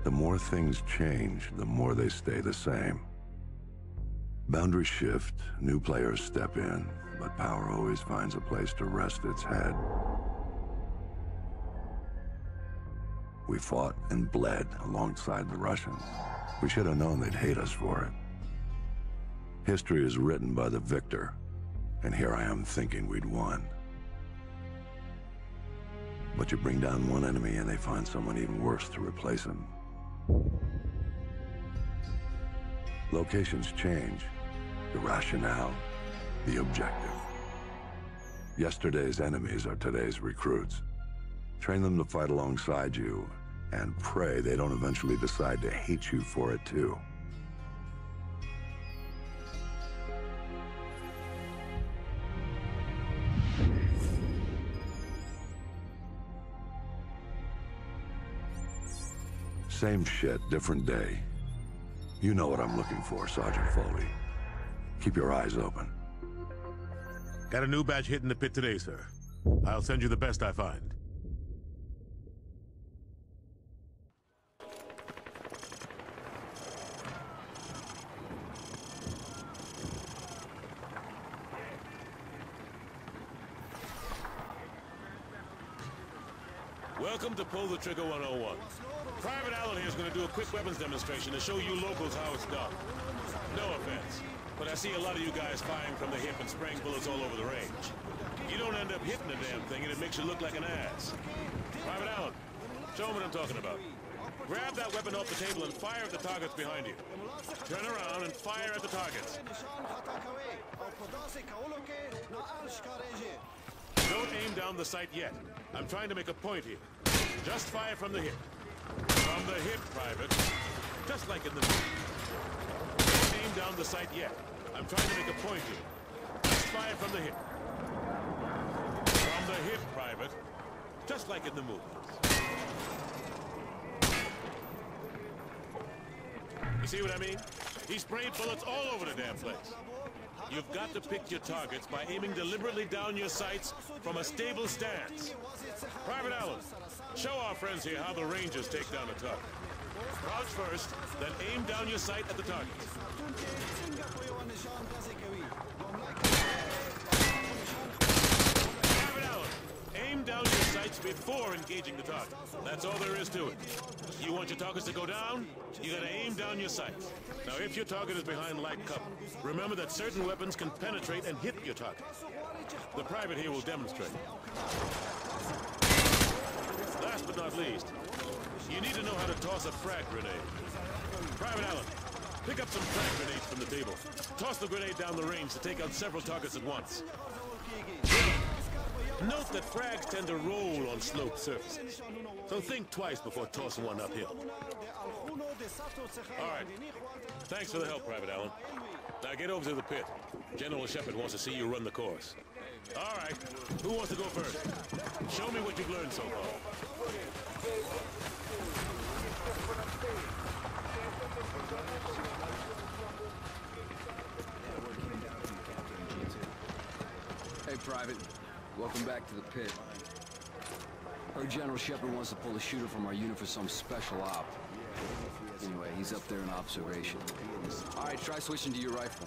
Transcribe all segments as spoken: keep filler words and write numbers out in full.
the more things change, the more they stay the same. Boundaries shift, new players step in, but power always finds a place to rest its head. We fought and bled alongside the Russians. We should have known they'd hate us for it. History is written by the victor, and here I am thinking we'd won. But you bring down one enemy and they find someone even worse to replace him. Locations change, the rationale, the objective. Yesterday's enemies are today's recruits. Train them to fight alongside you, and pray they don't eventually decide to hate you for it too. Same shit, different day. You know what I'm looking for, Sergeant Foley. Keep your eyes open. Got a new batch hit in the pit today, sir. I'll send you the best I find. Welcome to Pull the Trigger one oh one. Private Allen here is going to do a quick weapons demonstration to show you locals how it's done. No offense, but I see a lot of you guys firing from the hip and spraying bullets all over the range. You don't end up hitting the damn thing and it makes you look like an ass. Private Allen, show them what I'm talking about. Grab that weapon off the table and fire at the targets behind you. Turn around and fire at the targets. Don't aim down the sight yet. I'm trying to make a point here. Just fire from the hip. From the hip, Private. Just like in the movie. Don't aim down the sight yet. I'm trying to make a point here. Just fire from the hip. From the hip, Private. Just like in the movie. You see what I mean? He sprayed bullets all over the damn place. You've got to pick your targets by aiming deliberately down your sights from a stable stance. Private Allen, show our friends here how the Rangers take down a target. Crouch first, then aim down your sight at the target. Private Allen, aim down your sights before engaging the target. That's all there is to it. You want your targets to go down? You gotta aim down your sights. Now, if your target is behind light cover, remember that certain weapons can penetrate and hit your target. The private here will demonstrate. Last but not least, you need to know how to toss a frag grenade. Private Allen, pick up some frag grenades from the table. Toss the grenade down the range to take out several targets at once. Note that frags tend to roll on sloped surfaces, so think twice before tossing one uphill. All right. Thanks for the help, Private Allen. Now get over to the pit. General Shepard wants to see you run the course. All right. Who wants to go first? Show me what you've learned so far. Hey, Private. Welcome back to the pit. Heard General Shepard wants to pull a shooter from our unit for some special op. Anyway, he's up there in observation. All right, try switching to your rifle.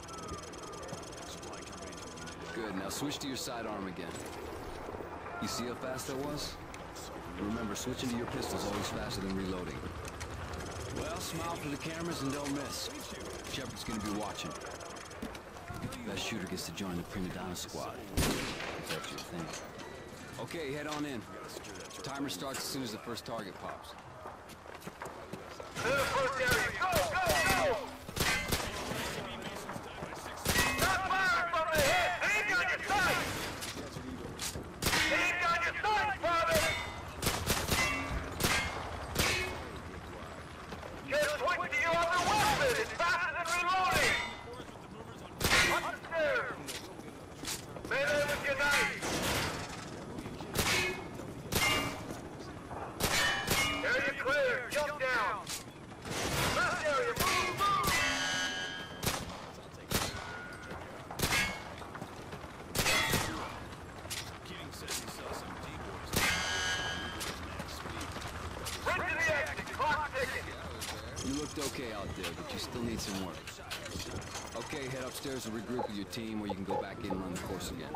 Good, now switch to your sidearm again. You see how fast that was? Remember, switching to your pistol's always faster than reloading. Well, smile for the cameras and don't miss. Shepard's gonna be watching. Best shooter gets to join the Prima Donna squad. If that's your thing. Okay, head on in. Timer starts as soon as the first target pops. To the first area. Go, go, go! Not firing from the hip! Aim down your sight! Aim down your sight, brother! Just switch to your other weapon! It's faster than reloading! Upstairs! Melee with your knife! There you You looked okay out there, but you still need some work. Okay, head upstairs and regroup with your team, or you can go back in and run the course again.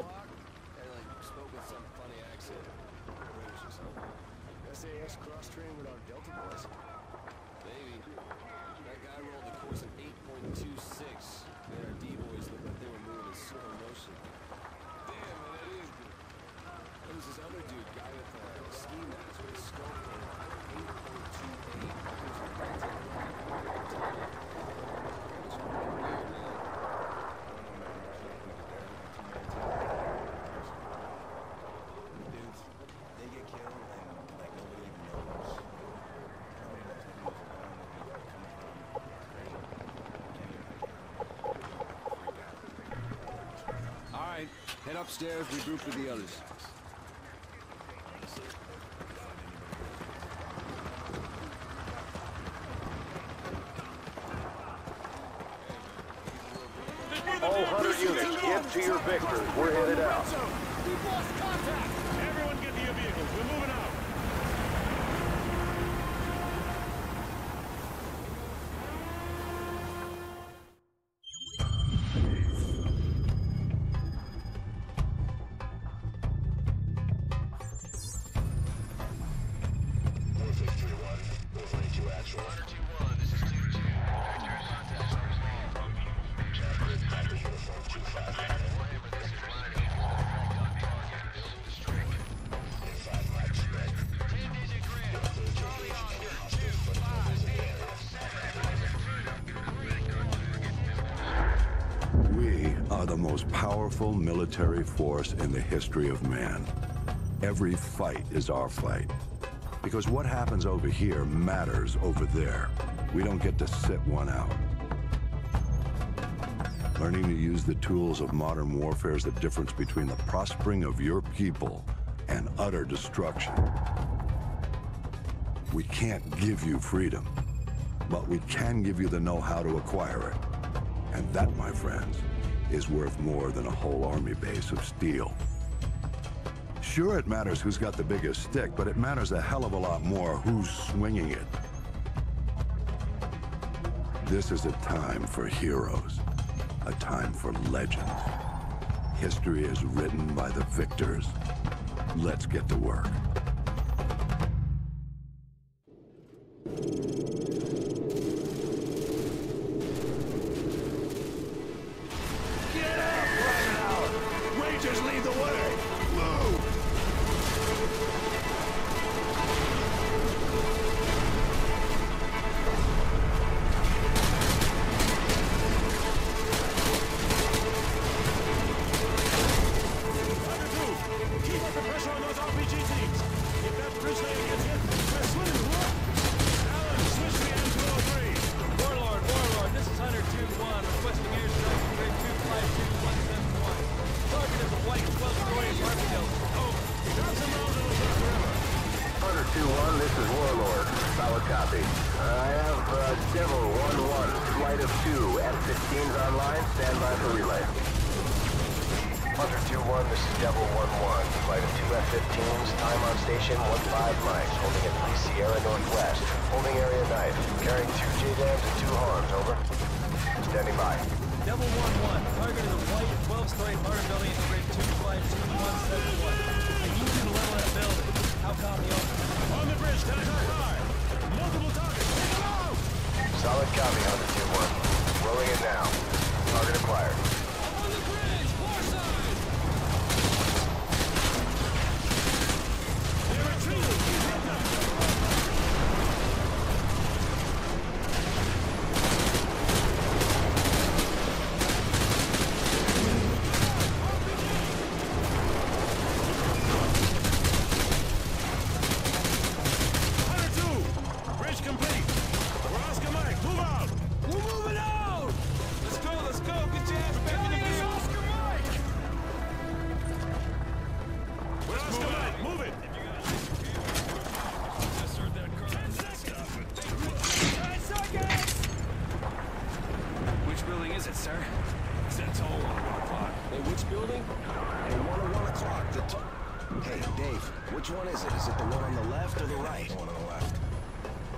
S A X cross-train with our Delta boys. Baby, that guy rolled the course at eight point two six. Made our D-boys look like they were moving in slow motion. Damn, man, that is good. There was this other dude, guy with the ski mask with his scope on eight point two eight. Dudes, they get killed and like nobody even knows. Nobody knows who was around and where they're coming from. All right, head upstairs, regroup with the others. All Hunter units, get to your victors. We're headed out. We've lost contact! Everyone get to your vehicles. We're moving out. The most powerful military force in the history of man. Every fight is our fight. Because what happens over here matters over there. We don't get to sit one out. Learning to use the tools of modern warfare is the difference between the prospering of your people and utter destruction. We can't give you freedom, but we can give you the know-how to acquire it. And that, my friends, is worth more than a whole army base of steel. Sure, it matters who's got the biggest stick, but it matters a hell of a lot more who's swinging it. This is a time for heroes, a time for legends. History is written by the victors. Let's get to work.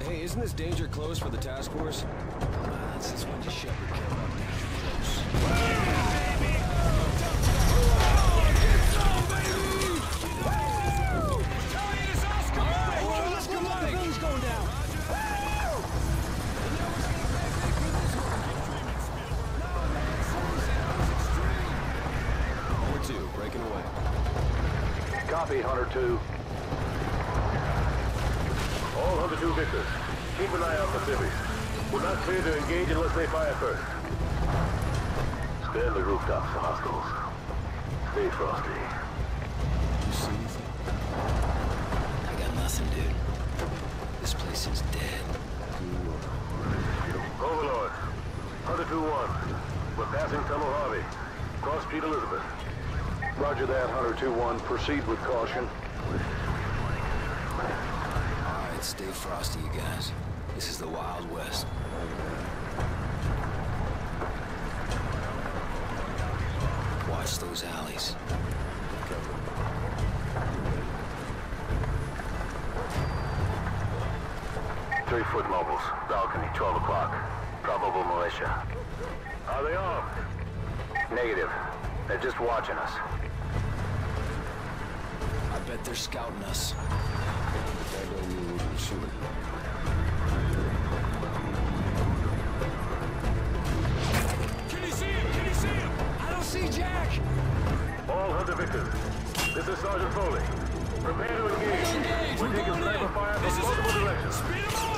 Hey, isn't this danger close for the task force? Ah, that's just when you shove your kill up danger close. Number two, breaking away. Copy, Hunter two. All Hunter two Victors, keep an eye out for civvies. We're not clear to engage unless they fire first. Scan the rooftops for hostiles. Stay frosty. You see anything? I got nothing, dude. This place is dead. Overlord, Hunter two one. We're passing Tunnel Harvey. Cross Street Elizabeth. Roger that, Hunter two one. Proceed with caution. Alright, stay frosty, you guys. This is the Wild West. Watch those alleys. Three-foot mobiles. Balcony, twelve o'clock. Probable militia. Are they armed? Negative. They're just watching us. I bet they're scouting us. That don't mean we're gonna shoot him. Can you see him? Can you see him? I don't see Jack! All Hunter Victors. This is Sergeant Foley. Prepare to engage. Engage! We're We're taking going sniper in! fire This from is multiple it! directions. Speed him up!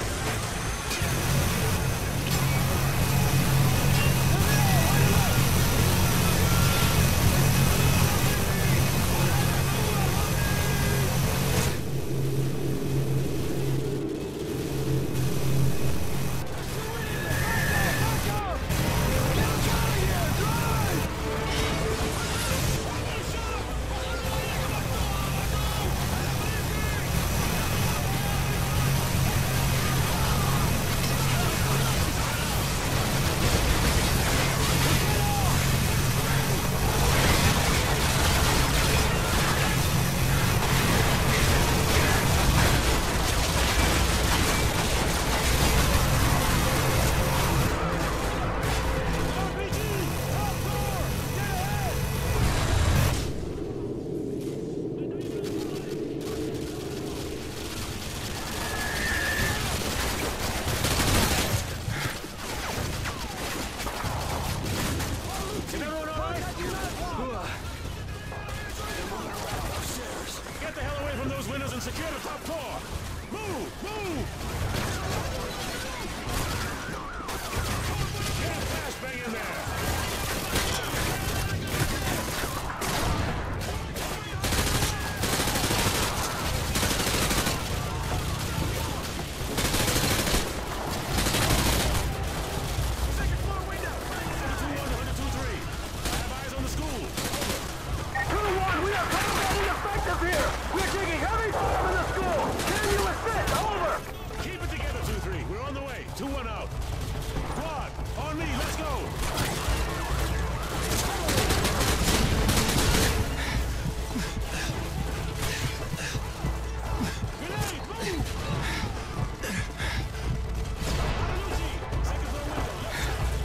Get the hell away from those windows and secure the top floor! Move! Move! Get a flashbang in there! Second floor window! one two one, one two three. I have eyes on the school. two one, we are combating effective here! We're taking heavy fire in the school! Can you assist? Over! Keep it together, two three. We're on the way. two one out. Squad, on me. Let's go. Grenade, move! Alucci, second floor window, left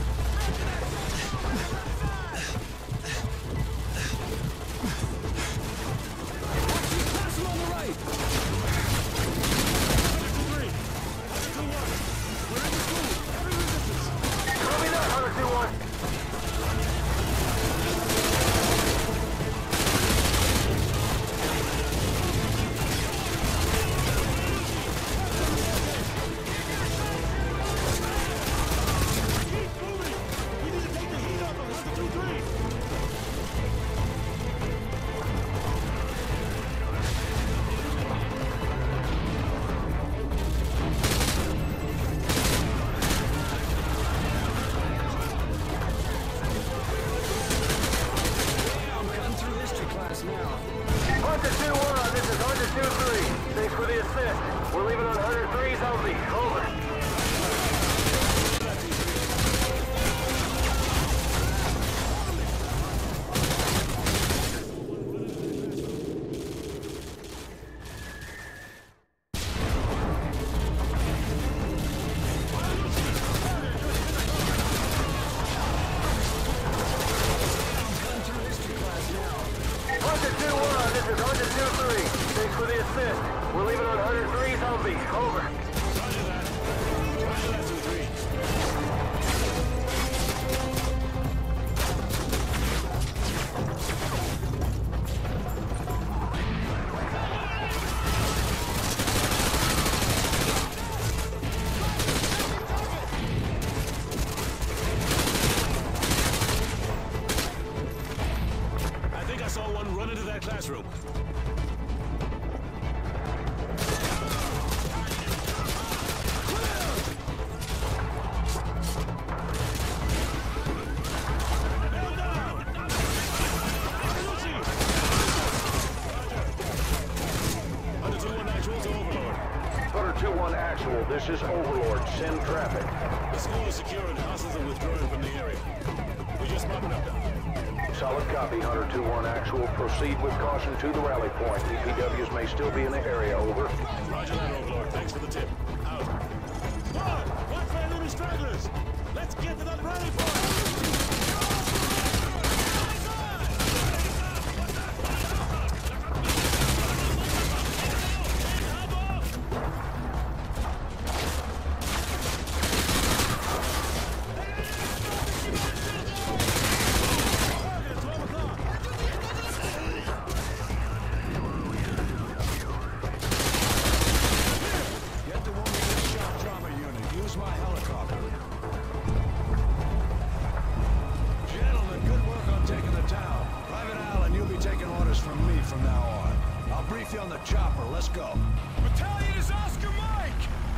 Castle on the right! two three. two one. We're in the school. Heavy resistance. Copy that, Hunter two one. This is Overlord. Send traffic. The school is secure and hostiles are withdrawing from the area. We're just mopping up now. Solid copy, Hunter two one actual. Proceed with caution to the rally point. D P Ws may still be in the area, over. Roger that, Overlord. Thanks for the tip. Out. Squad, watch for enemy stragglers. Let's get to that rally point. From me from now on. I'll brief you on the chopper. Let's go. Battalion is Oscar Mike!